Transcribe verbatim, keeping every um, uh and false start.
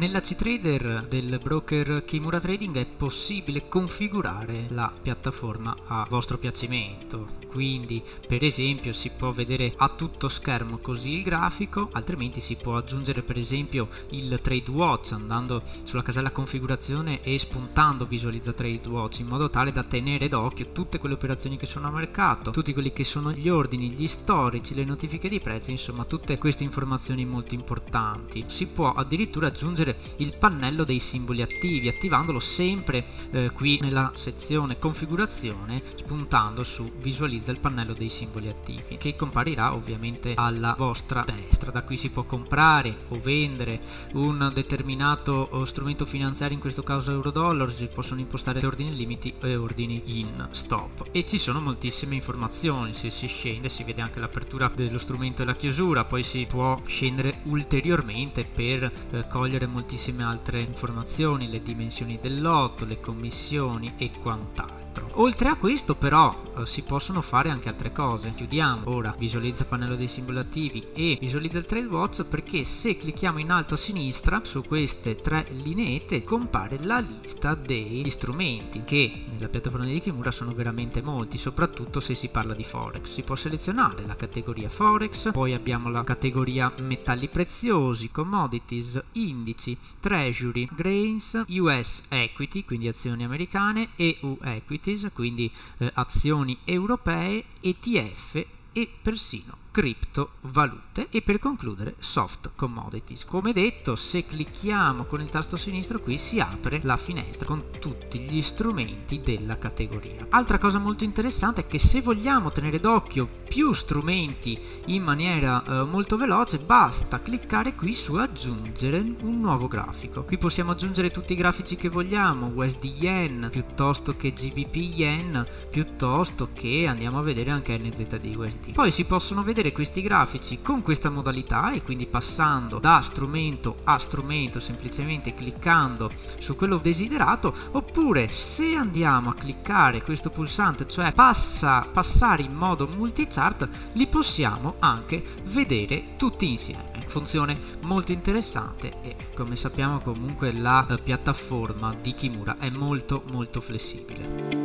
Nella C-Trader del broker Kimura Trading è possibile configurare la piattaforma a vostro piacimento, quindi per esempio si può vedere a tutto schermo così il grafico, altrimenti si può aggiungere per esempio il Trade Watch andando sulla casella configurazione e spuntando visualizza Trade Watch, in modo tale da tenere d'occhio tutte quelle operazioni che sono a mercato, tutti quelli che sono gli ordini, gli storici, le notifiche di prezzi, insomma tutte queste informazioni molto importanti. Si può addirittura aggiungere il pannello dei simboli attivi attivandolo sempre eh, qui nella sezione configurazione, spuntando su visualizza il pannello dei simboli attivi, che comparirà ovviamente alla vostra destra. Da qui si può comprare o vendere un determinato strumento finanziario, in questo caso euro-dollaro, si possono impostare ordini limiti e ordini in stop, e ci sono moltissime informazioni. Se si scende si vede anche l'apertura dello strumento e la chiusura, poi si può scendere ulteriormente per eh, cogliere moltissime altre informazioni, le dimensioni del lotto, le commissioni e quant'altro. Oltre a questo però eh, si possono fare anche altre cose. Chiudiamo ora visualizza pannello dei simboli attivi e visualizza il Trade Watch, perché se clicchiamo in alto a sinistra su queste tre lineette compare la lista degli strumenti, che nella piattaforma di Kimura sono veramente molti, soprattutto se si parla di Forex. Si può selezionare la categoria Forex, poi abbiamo la categoria metalli preziosi, commodities, indici, treasury, grains, U S equity, quindi azioni americane, E U equity, quindi eh, azioni europee, E T F e persino criptovalute, e per concludere soft commodities. Come detto, se clicchiamo con il tasto sinistro qui si apre la finestra con tutti gli strumenti della categoria. Altra cosa molto interessante è che se vogliamo tenere d'occhio più strumenti in maniera eh, molto veloce, basta cliccare qui su aggiungere un nuovo grafico. Qui possiamo aggiungere tutti i grafici che vogliamo, U S D Yen piuttosto che G B P Yen, piuttosto che andiamo a vedere anche N Z D U S D. Poi si possono vedere questi grafici con questa modalità, e quindi passando da strumento a strumento semplicemente cliccando su quello desiderato, oppure se andiamo a cliccare questo pulsante, cioè passa, passare in modo multichart, li possiamo anche vedere tutti insieme. Funzione molto interessante, e come sappiamo comunque la piattaforma di Kimura è molto molto flessibile.